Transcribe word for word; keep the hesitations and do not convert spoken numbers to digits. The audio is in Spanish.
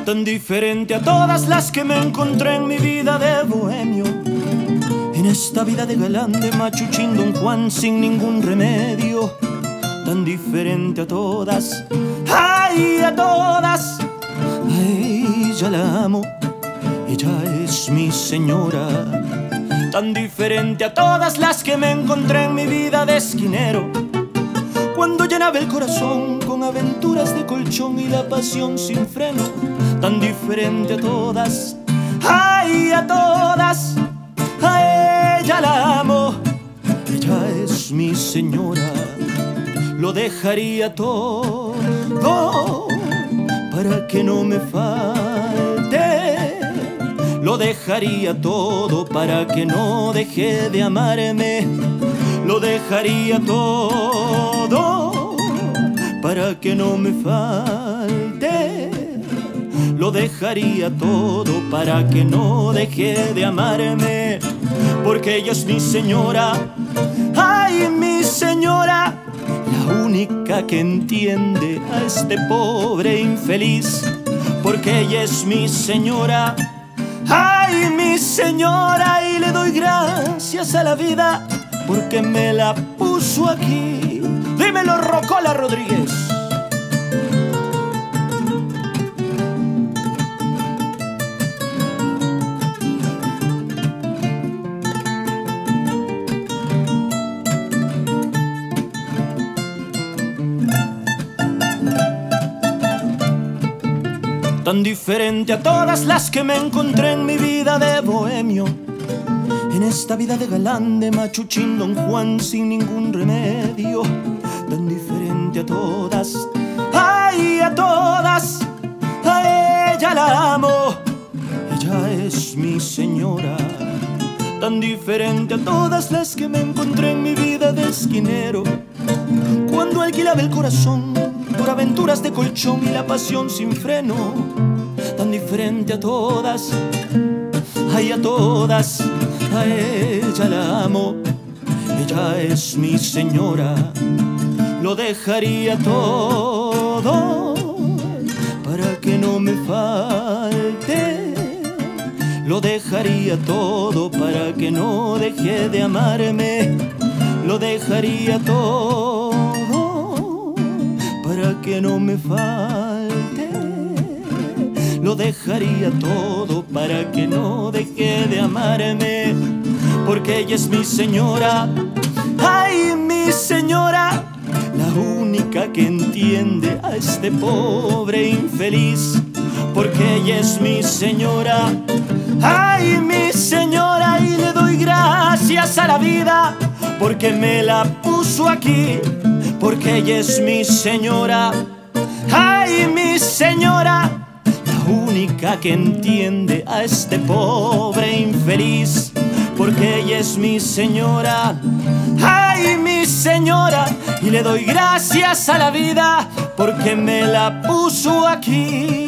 tan diferente a todas las que me encontré en mi vida de bohemio. En esta vida de galán, de machuchín, don Juan sin ningún remedio, tan diferente a todas, ay, a todas. A ella la amo, ella es mi señora, tan diferente a todas las que me encontré en mi vida de esquinero, cuando llenaba el corazón con aventuras de colchón y la pasión sin freno, tan diferente a todas, ay, a todas. A ella la amo, ella es mi señora, lo dejaría todo para que no me falte, lo dejaría todo para que no deje de amarme, lo dejaría todo para que no me falte, lo dejaría todo para que no deje de amarme, porque ella es mi señora, ay, mi señora, la única que entiende a este pobre infeliz, porque ella es mi señora, ay, mi señora, y le doy gracias a la vida porque me la puso aquí. Dímelo, Rocola Rodríguez. Tan diferente a todas las que me encontré en mi vida de bohemio, en esta vida de galán, de machuchín, don Juan sin ningún remedio, tan diferente a todas, ay, a todas. A ella la amo, ella es mi señora, tan diferente a todas las que me encontré en mi vida de esquinero, cuando alquilaba el corazón por aventuras de colchón y la pasión sin freno, tan diferente a todas, ay, a todas. A ella la amo, ella es mi señora, lo dejaría todo para que no me falte, lo dejaría todo para que no deje de amarme, lo dejaría todo para que no me falte, lo dejaría todo para que no deje de amarme, porque ella es mi señora, ay, mi señora, la única que entiende a este pobre infeliz, porque ella es mi señora, ay, mi señora, y le doy gracias a la vida porque me la puso aquí, porque ella es mi señora, ay, mi señora, única que entiende a este pobre infeliz, porque ella es mi señora, ay, mi señora, y le doy gracias a la vida porque me la puso aquí.